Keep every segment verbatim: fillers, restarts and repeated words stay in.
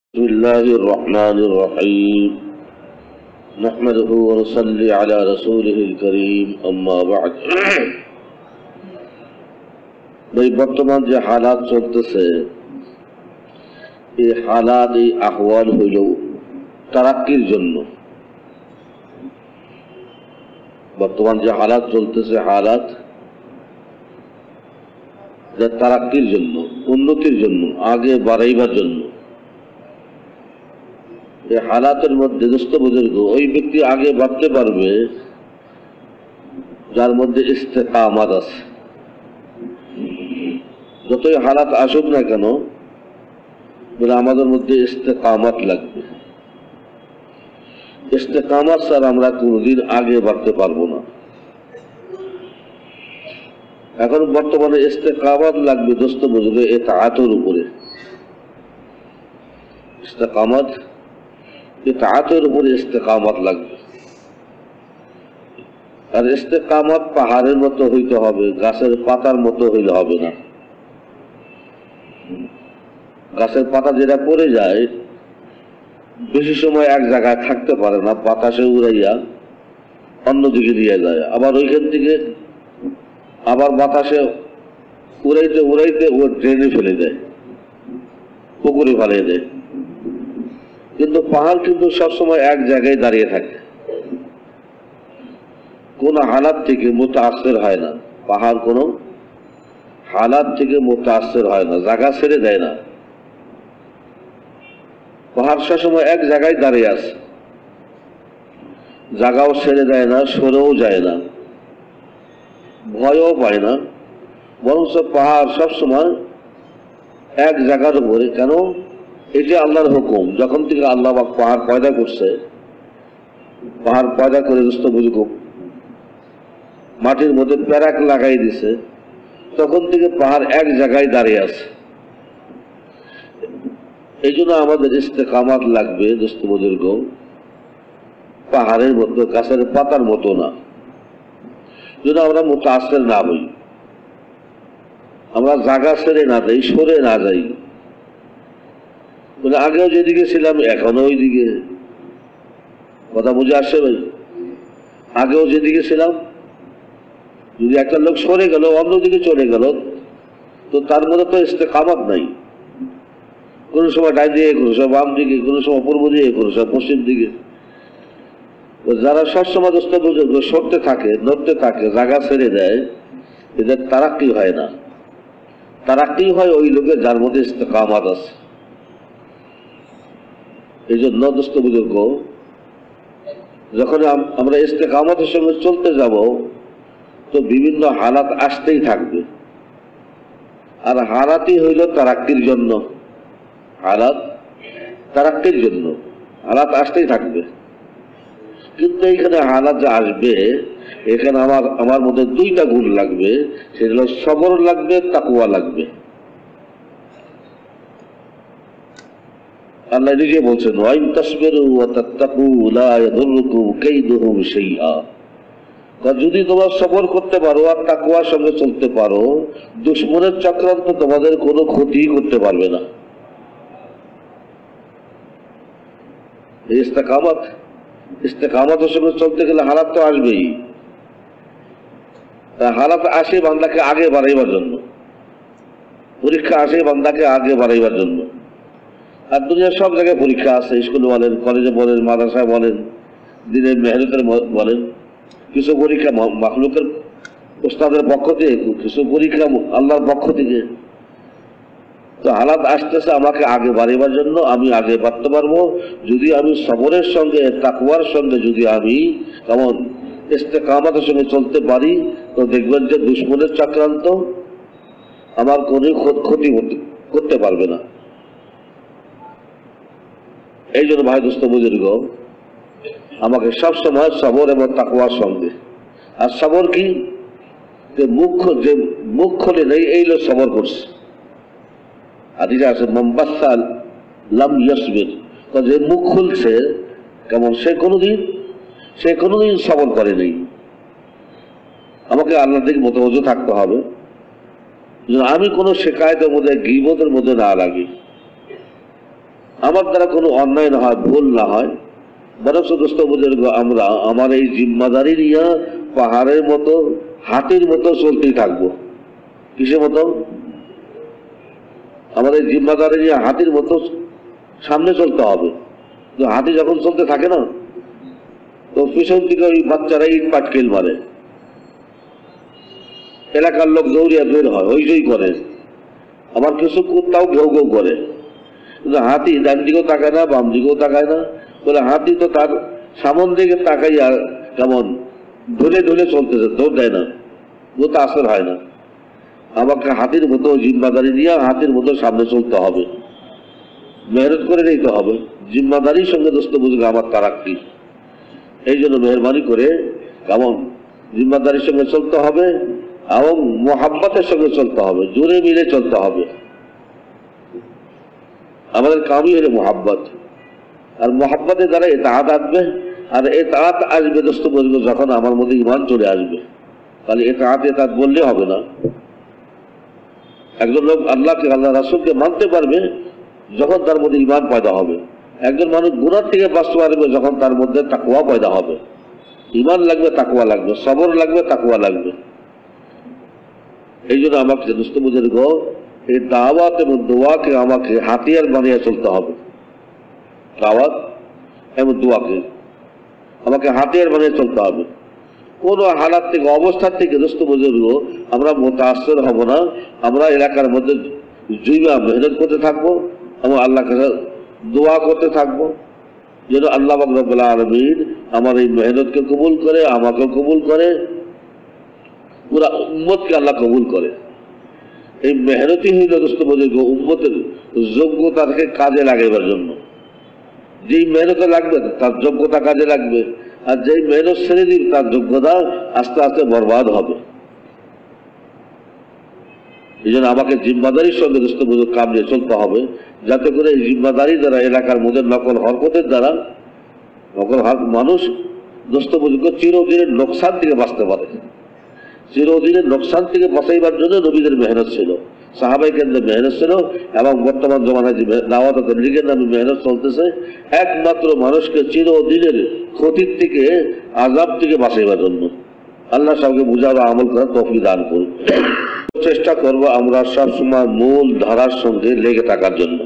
بسم الله الرحمن الرحيم نحمده ونصلي على رسوله الكريم أما بعد ভাই বর্তমান যে হালাত চলতেছে এই হালাত এই আহওয়াল হইল তারাক্কির জন্য। বর্তমান যে হালাত চলতেছে হালাত যা তারাক্কির জন্য, উন্নতির জন্য, আগে বাড়াইবার জন্য। এই হালাতের মধ্যে দোস্ত বুজুর্গ ওই ব্যক্তি আগে বাড়তে পারবে যার মধ্যে ইস্তেকামাত আছে। যতই হালাত আসুক না কেন বলে আমাদের মধ্যে ইস্তেকামাত লাগবে। ইস্তেকামাত স্যার আমরা কোনোদিন আগে বাড়তে পারবো না। এখন বর্তমানে ইস্তেকামাত লাগবে দোস্ত বুজুর্গ ইতাআতের উপরে। ইস্তেকামাত ইতাআতের উপরে ইস্তেকামাত লাগবে। আর ইস্তেকামাত পাহাড়ের মতো হইতে হবে, গাছের পাতার মতো হইলে হবে না। গাছের পাতা যেটা পড়ে যায় বেশি সময় এক জায়গায় থাকতে পারে না, বাতাসে উড়াইয়া অন্যদিকে দিয়ে যায়, আবার ওইখান থেকে আবার বাতাসে উড়াইতে উড়াইতে ও ড্রেনে ফেলে দেয়, পুকুরে ফেলে দেয়। কিন্তু পাহাড় কিন্তু সবসময় এক জায়গায় দাঁড়িয়ে থাকে, কোন হালাত থেকে মুতাআসসির হয় না। পাহাড় কোন হালাত থেকে মুতাআসসির হয় না, জায়গা ছেড়ে দেয় না। পাহাড় সবসময় এক জায়গায় দাঁড়িয়ে আছে, জায়গাও ছেড়ে দেয় না, সরেও যায় না, ভয়ও পায় না। বরং পাহাড় সবসময় এক জায়গার উপরে। কেন? এটি আল্লাহর হুকুম। যখন থেকে আল্লাহ পাক পাহাড় পয়দা করছে, পাহাড় পয়দা করে দোস্ত বুঝুক মাটির মধ্যে প্যারাক লাগাই দিছে, তখন থেকে পাহাড় এক জায়গায় দাঁড়িয়ে আছে। এই জন্য আমাদের ইস্তেকামাত লাগবে দোস্ত বুজুর্গ, পাহাড়ের মতো গাছের পাতার মতো না। যেন আমরা মুতাআসসির না হই, আমরা জায়গা ছেড়ে না যাই, সরে না যাই। মানে আগেও যেদিকে ছিলাম এখনো ওই দিকে। কথা বুঝে আসছে ভাই? আগেও যেদিকে ছিলাম, যদি একটা লোক সরে গেল অন্যদিকে চলে গেল তো তার মধ্যে তো ইস্তেকামাত নাই। কোন সময় ডান দিকে, কোনো সময় বাম দিকে, কোনো সময় পূর্ব দিকে, কোনো সময় পশ্চিম দিকে। যারা সবসময় দোস্ত বুজুর্গ সরতে থাকে, নড়তে থাকে, জায়গা ছেড়ে দেয়, এদের তারাক্কি হয় না। তারাক্কি হয় ওই লোকের যার মধ্যে ইস্তেকামাত আছে। এই জন্য দোস্ত বুজুর্গ যখন আমরা ইস্তেকামতের সঙ্গে চলতে যাব তো বিভিন্ন হালাত আসতেই থাকবে। আর হালাতই হইল তারাক্কির জন্য। হালাত তারাক্কির জন্য হালাত আসতেই থাকবে। কিন্তু এইখানে হালাত যে আসবে, এখানে আমার আমার মধ্যে দুইটা গুণ লাগবে। সেটা হলো সবর লাগবে, তাকওয়া লাগবে। আল্লাহ নিজে বলছেন ওয়াইন তাসবিরু ওয়া তাত্তাকু লা ইয়াদুররুকুম কাইদুহুম শাইআ। যদি তোমরা সবর করতে পারো আর তাকওয়ার সঙ্গে চলতে পারো, দুশমনের চক্রান্ত তোমাদের কোনো ক্ষতি করতে পারবে না। ইস্তেকামত ইস্তেকামতের সঙ্গে চলতে গেলে হালাত তো আসবেই। হালাত আসে বান্দাকে আগে বাড়াইবার জন্য, পরীক্ষা আসে বান্দাকে আগে বাড়াইবার জন্য। আর দুনিয়ার সব জায়গায় পরীক্ষা আছে, স্কুলে বলেন, কলেজে বলেন, মাদ্রাসায় বলেন, দিনের মেহনতের বলেন। কিছু পরীক্ষা মাখলুকের ওস্তাদের পক্ষ থেকে, কিছু পরীক্ষা আল্লাহর পক্ষ থেকে। তো হালাত আসতেছে আমাকে আগে বাড়িবার জন্য। আমি আগে বাড়তে পারবো যদি আমি সবরের সঙ্গে, তাকওয়ার সঙ্গে যদি আমি কেমন ইস্তেকামতের সঙ্গে চলতে পারি, তো দেখবেন যে দুশমনের চক্রান্ত আমার কোনো ক্ষতি করতে পারবে না। এই জন্য ভাই দোস্ত বুজুর্গ আমাকে সবসময় সবর এবং তাকওয়ার সঙ্গে। আর সবর কি? যে মুখ যে মুখ খোলে নেই এই লোক সবর করছে। হাদিসে আছে মাম্বাসাল লাম ইয়াসবির, যে মুখ খুলছে কেমন সে কোনোদিন সে কোনোদিন সবর করে নেই। আমাকে আল্লাহর দিকে মুতাওয়াজ্জো থাকতে হবে, আমি কোনো শিকায়তের মধ্যে, গীবতের মধ্যে না লাগি। আমার দ্বারা কোনো অন্যায় না হয়, ভুল না হয়, বরং দোস্ত বুজুর্গ আমরা আমার এই জিম্মাদারি নিয়ে পাহাড়ের মতো হাতির মতো চলতেই থাকবো। কিসের মতো? আমাদের জিম্মাদারি নিয়ে হাতির মতো সামনে চলতে হবে। তো হাতি যখন চলতে থাকে না, তো পিছন থেকে ওই বাচ্চারা ইট পাটকেল মারে, এলাকার লোক দৌড়িয়া বের হয়, হইচই করে, আবার কিছু কুত্তাও ঘেউ ঘেউ করে। কিন্তু হাতি ডান দিকেও তাকায় না, বাম দিকেও তাকায় না। বলে হাতি তো তার সামন দিকে তাকাইয়া কেমন ঢলে ঢলে চলতেছে, দৌড় দেয় না, ও তো আসর হয় না। আমাকে হাতির মতো জিম্মাদারি দিয়ে হাতির মতো সামনে চলতে হবে, মেহনত করে নিতে হবে। জিম্মাদারির সঙ্গে দোস্ত বুঝবে আমার তারাক্কি। এই জন্য মেহরবানি করে কেমন জিম্মাদারির সঙ্গে চলতে হবে এবং মোহাব্বতের সঙ্গে চলতে হবে, জোরে মিলে চলতে হবে। আমাদের কামই হলে মোহাব্বত, আর মোহাব্বতের দ্বারা এতাআত আসবে। আর এতাআত আসবে দোস্ত বুঝবে যখন আমার মধ্যে ঈমান চলে আসবে। তাহলে এতাআত এতাআত বললে হবে না। একজন লোক আল্লাহকে আল্লাহ রাসূলকে মানতে পারবে যখন তার মধ্যে ঈমান পয়দা হবে। একজন মানুষ গুনাহ থেকে বাঁচতে পারবে যখন তার মধ্যে তাকওয়া পয়দা হবে। ঈমান লাগবে, তাকওয়া লাগবে, সবর লাগবে, তাকওয়া লাগবে। এই জন্য আমাকে দোস্ত বুজুর্গ এই দাওয়াত এবং দোয়াকে আমাকে হাতিয়ার বানিয়ে চলতে হবে। দাওয়াত এবং দোয়াকে আমাকে হাতিয়ার বানিয়ে চলতে হবে। কোন হালাত থেকে, অবস্থার থেকে দোস্ত বুজুর্গ আমরা মুতাআসসির হব না। আমরা এলাকার মধ্যে জুইমা মেহনত করতে থাকবো এবং আল্লাহর কাছে দোয়া করতে থাকবো যেন আল্লাহ পাক রব্বুল আলামিন আমার এই মেহনতকে কবুল করে, আমাকে কবুল করে, পুরা উম্মতকে আল্লাহ কবুল করে। এই মেহনতই হইল দোস্ত বুজুর্গ উম্মতের যোগ্যতাকে কাজে লাগাইবার জন্য। যেই মেহনতে লাগবে তার যোগ্যতা কাজে লাগবে, আর যেই মেহনত ছেড়ে দিন তার যোগ্যতা আস্তে আস্তে বরবাদ হবে। এই জন্য আমাকে জিম্মাদারির সঙ্গে দোস্ত বুজুর্গ কাম নিয়ে চলতে হবে, যাতে করে এই জিম্মাদারি দ্বারা এলাকার মধ্যে নকল হরকতের দ্বারা নকল মানুষ দোস্ত বুজুর্গ চিরদিনের লোকসান থেকে বাঁচতে পারে। চিরদিনের লোকসান থেকে বাঁচাইবার জন্য নবীদের মেহনত ছিল, সাহাবায়ে কেরামের মেহনত ছিল, এবং বর্তমান জমানায় যে দাওয়াত ও তাবলীগের নামে মেহনত চলতেছে একমাত্র মানুষকে চিরদিনের ক্ষতির থেকে, আযাব থেকে বাঁচাইবার জন্য। আল্লাহ সবকে বুঝার ও আমল করার তৌফিক দান করুন। চেষ্টা করবো আমরা সবসময় মূল ধারার সঙ্গে লেগে থাকার জন্য।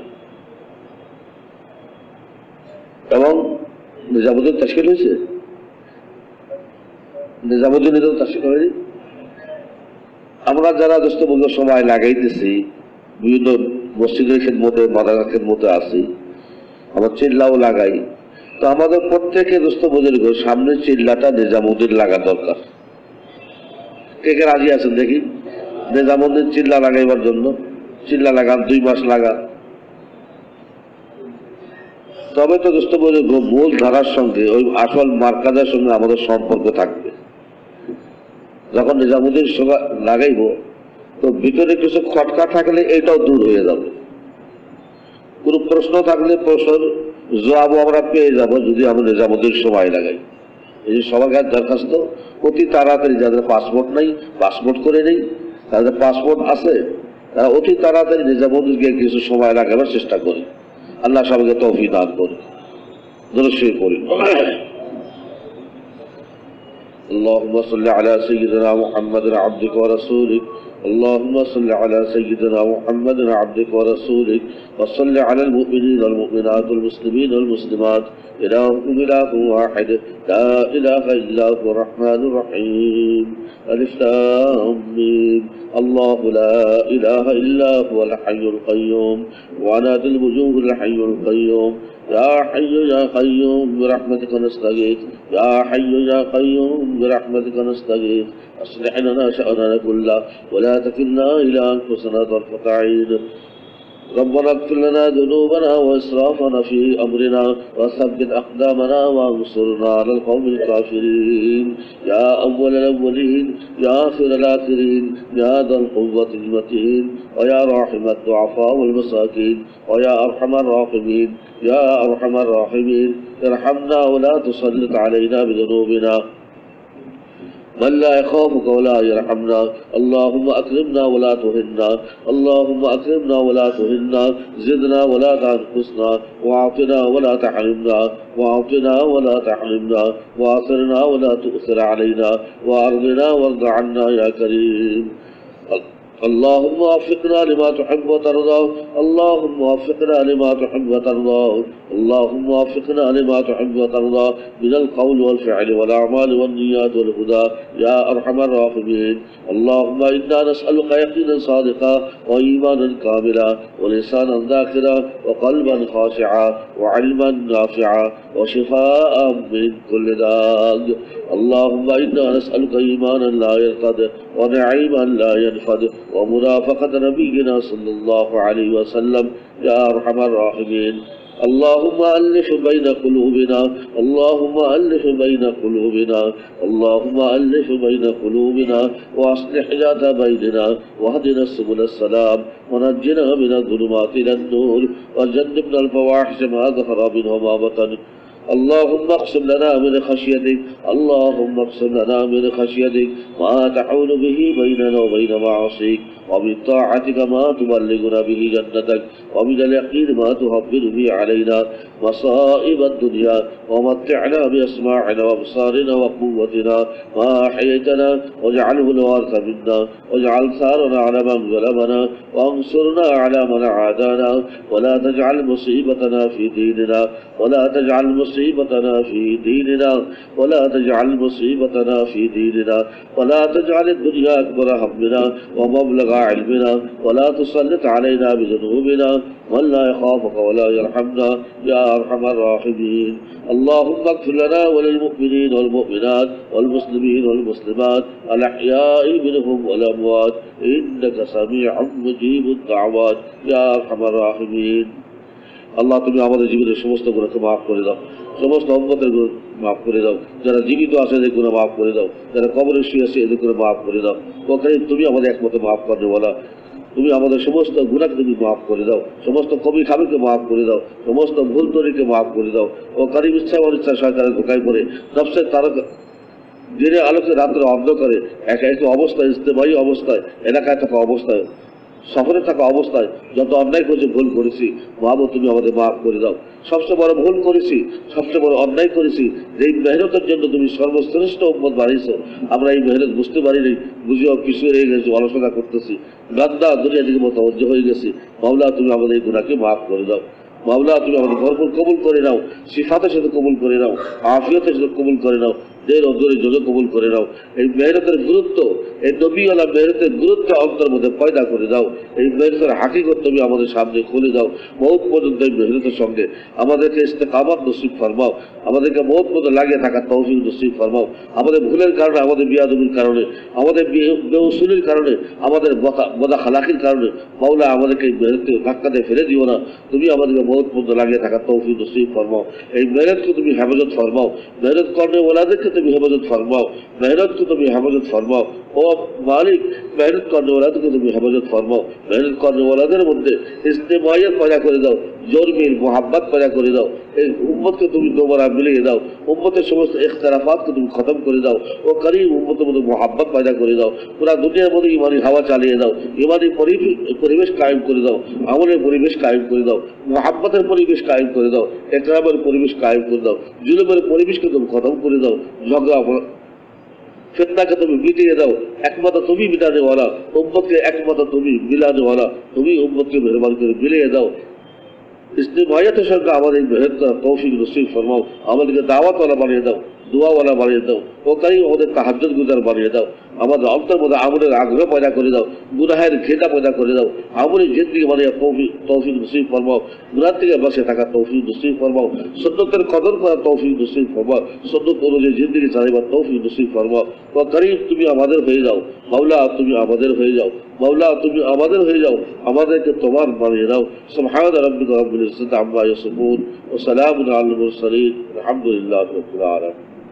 এবং নিজামুদ্দিন তাশকিল হয়েছে, নিজামুদ্দিন তাশকিল হয়নি। আমরা যারা দোস্ত বন্ধু সময় লাগাইতেছি বিভিন্ন মসজিদের খেদমতে, মাদ্রাসার খেদমতে আছি, আমার চিল্লাও লাগাই, তো আমাদের প্রত্যেকে দোস্ত বুজুর্গ সামনের চিল্লাটা নিজামুদ্দিন লাগা দরকার। কে কে রাজি আছেন দেখি নিজামুদ্দিন চিল্লা লাগাইবার জন্য? চিল্লা লাগান, দুই মাস লাগান, তবে তো দোস্ত বুজুর্গ মূল ধারার সঙ্গে ওই আসল মার্কাজের সঙ্গে আমাদের সম্পর্ক থাকবে। যখন নিজামুদ্দিন লাগাইব তো ভিতরে কিছু খটকা থাকলে এটাও দূর হয়ে যাবে। কোন প্রশ্ন থাকলে প্রশ্নের জবাবও আমরা পেয়ে যাব যদি আমরা নিজামুদ্দিন সময় লাগাই। এই যে সবার কাছে দরখাস্ত অতি তাড়াতাড়ি, যাদের পাসপোর্ট নাই পাসপোর্ট করে নেই, যাদের পাসপোর্ট আছে তারা অতি তাড়াতাড়ি নিজামুদ্দিনকে কিছু সময় লাগাবার চেষ্টা করি। আল্লাহ সবাইকে তৌফিক দান করুন। দুরূদ শরীফ পড়ি। اللهم صل على سيدنا محمد عبدك ورسولك اللهم صل على سيدنا محمد عبدك ورسولك وصل على المؤمنين والمؤمنات والمسلمين والمسلمات إلهكم إله واحد لا إله إلا هو الرحمن الرحيم ألف لام ميم الله لا إله إلا هو الحي القيوم وعناد الوجوه الحي القيوم يا حي يا قيوم برحمتك نستغيث يا حي يا قيوم برحمتك نستغيث أصلح لنا شأننا كله ولا تكلنا إلى أنفسنا طرفة عين ربنا اغفر لنا ذنوبنا وإسرافنا في أمرنا وثبت أقدامنا وانصرنا على القوم الكافرين يا أول الأولين يا آخر الآخرين يا ذا القوة المتين ويا راحم الضعفاء والمساكين ويا أرحم الراحمين يا أرحم الراحمين ارحمنا ولا تسلط علينا بذنوبنا من لا يخافك ولا يرحمنا اللهم أكرمنا ولا تهنا اللهم أكرمنا ولا تهنا زدنا ولا تنقصنا وأعطنا ولا تحرمنا وأعطنا ولا تحرمنا وآثرنا ولا تؤثر علينا وأرضنا وارض عنا يا كريم اللهم وفقنا لما تحب وترضى اللهم وفقنا لما تحب وترضى اللهم وفقنا لما تحب وترضى من القول والفعل والأعمال والنيات والهدى يا أرحم الراحمين اللهم إنا نسألك يقينا صادقا وإيمانا كاملا ولسانا ذاكرا وقلبا خاشعا وعلما نافعا وشفاء من كل داء اللهم إنا نسألك إيمانا لا يرتد ونعيما لا ينفد ومرافقة نبينا صلى الله عليه وسلم يا أرحم الراحمين اللهم ألف بين قلوبنا اللهم ألف بين قلوبنا اللهم ألف بين قلوبنا وأصلح ذات بيننا واهدنا سبل السلام ونجنا من الظلمات إلى النور وجنبنا الفواحش ما ظهر منها وما بطن اللهم اقسم لنا من خشيتك اللهم اقسم لنا من خشيتك ما تحول به بيننا وبين معاصيك ومن طاعتك ما تبلغنا به جنتك ومن اليقين ما تهون به علينا مصائب الدنيا ومتعنا بأسماعنا وأبصارنا وقوتنا ما أحييتنا واجعله الوارث منا واجعل ثارنا على من ظلمنا وانصرنا على من عادانا ولا تجعل مصيبتنا في ديننا ولا تجعل مصيبتنا في ديننا ولا تجعل مصيبتنا في ديننا ولا تجعل الدنيا أكبر همنا ومبلغ علمنا ولا تسلط علينا بذنوبنا من لا يخافك ولا يرحمنا يا أرحم الراحمين اللهم اغفر لنا وللمؤمنين والمؤمنات والمسلمين والمسلمات الأحياء منهم والأموات إنك سميع مجيب الدعوات يا أرحم الراحمين আল্লাহ তুমি আমাদের জীবনের সমস্ত গুনাহকে মাফ করে দাও সমস্ত উম্মতের গুনাহ মাফ করে দাও যারা জীবিত আছে এদের গুনাহ মাফ করে দাও যারা কবরে শুয়ে আছে এদের গুনাহ মাফ করে দাও ও কারীম তুমি আমাদের একমাত্র মাফ করতে বলা তুমি আমাদের সমস্ত গুনাহকে তুমি মাফ করে দাও সমস্ত কবি খাবিকে মাফ করে দাও সমস্ত ভুল তরিকে মাফ করে দাও ও কারীম ইচ্ছা অনিচ্ছা শয়তানের ধোঁকায় পড়ে নফসের তারকা দিনের আলোকে রাত্রে অন্ধকারে একা একা অবস্থায় ইস্তেমায়ী অবস্থায় এলাকায় থাকা অবস্থায় সফরে থাকা অবস্থায় যত অন্যায় করেছি ভুল করেছি মাহবুব তুমি আমাদের মাফ করে দাও সবচেয়ে বড় ভুল করেছি সবচেয়ে বড় অন্যায় করেছি যে এই মেহনতের জন্য তুমি সর্বশ্রেষ্ঠ উম্মত বাড়িয়েছো আমরা এই মেহনত বুঝতে পারিনি বুঝেও কিছু হয়ে গেছি আলোচনা করতেছি গান্দা দুনিয়া দিকে মতবজ্জ হয়ে গেছি মাওলা তুমি আমাদের এই গুনাহকে মাফ করে দাও মাওলা তুমি আমাদের ভরপুর কবুল করে নাও সিফাতের সাথে কবুল করে নাও আফিয়তের সাথে কবুল করে নাও দের অন্তরে যোগ কবুল করে নাও এই মেহনতের গুরুত্ব এই নবীওয়ালা মেহনতের গুরুত্ব অন্তর মধ্যে পয়দা করে দাও এই মেহনতের হাকিকত তুমি আমাদের সামনে খুলে দাও মৌত পর্যন্ত এই মেহনতের সঙ্গে আমাদেরকে ইস্তেকামত নসিব ফরমাও আমাদেরকে মৌত মধ্যে লাগিয়ে থাকার তৌফিক নসিব ফরমাও আমাদের ভুলের কারণে আমাদের বিয়াদবির কারণে আমাদের বেউসুলির কারণে আমাদের বদা খালাকির কারণে মাওলা আমাদেরকে এই মেহনতকে ধাক্কা দিয়ে ফেলে দিও না তুমি আমাদেরকে মৌত মধ্যে লাগিয়ে থাকার তৌফিক নসিব ফরমাও এই মেহনতকে তুমি হেফাজত ফরমাও মেহনত করনে ওলাদেরকে তুমি হেফাজত ফরমাও মেহনতকে তুমি হেফাজত ফরমাও ও মালিক মেহনত করনে ওলাদেরকে তুমি হেফাজত ফরমাও মেহনত করনে ওলাদের মধ্যে ইস্তেমাইয়ত পয়দা করে দাও জোরমিল মোহাব্বত পয়দা করে দাও এই উম্মতকে তুমি দোবারা মিলিয়ে দাও উম্মতের সমস্ত ইখতিলাফাতকে তুমি খতম করে দাও ও করিম উম্মতের মধ্যে মোহাব্বত পয়দা করে দাও পুরা দুনিয়ার মধ্যে ইমানি হাওয়া চালিয়ে দাও ইমানি পরিবেশ কায়েম করে দাও আমলের পরিবেশ কায়েম করে দাও মোহাব্বতের পরিবেশ কায়েম করে দাও ইকরামের পরিবেশ কায়েম করে দাও জুলুমের পরিবেশকে তুমি খতম করে দাও ঝগড়া ফিতনাকে তুমি মিটিয়ে দাও একমাত্র তুমি মিটানেওয়ালা উম্মতকে একমাত্র তুমি মিলানেওয়ালা তুমি উম্মতকে মেহরবানি করে মিলিয়ে দাও ইস্তেমাইয়াতের সঙ্গে আমাদের মেহনত তৌফিক নসিব ফরমাও আমাদেরকে দাওয়াতওয়ালা বানিয়ে দাও দোয়াওয়ালা বানিয়ে দাও ও কারি আমাদের তাহাজ্জুদ গুজার বানিয়ে দাও আমাদের অন্তর মধ্যে আমলের আগ্রহ পয়দা করে দাও গুনাহের ঘৃণা পয়দা করে দাও আমলের জিন্দিগি বানিয়ে তৌফিক তৌফিক নসিব ফরমাও গুনাহ থেকে বসে থাকা তৌফিক নসিব ফরমাও সুন্নতের কদর করা তৌফিক নসিব ফরমাও সুন্নত অনুযায়ী জিন্দিগি চালাবার তৌফিক নসিব ফরমাও ও করিম তুমি আমাদের হয়ে যাও মাওলা তুমি আমাদের হয়ে যাও মাওলা তুমি আমাদের হয়ে যাও আমাদেরকে তোমার বানিয়ে দাও সুবহান রাব্বিকা রাব্বিল ইজ্জাতি আম্মা ইয়াসিফুন ওয়া সালামুন আলাল মুরসালিন আলহামদুলিল্লাহি রাব্বিল আলামিন।